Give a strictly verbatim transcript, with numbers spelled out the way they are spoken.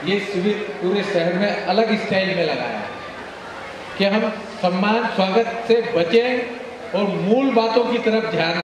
ये शिविर पूरे शहर में अलग स्टाइल में लगाया है कि हम सम्मान स्वागत से बचें और मूल बातों की तरफ ध्यान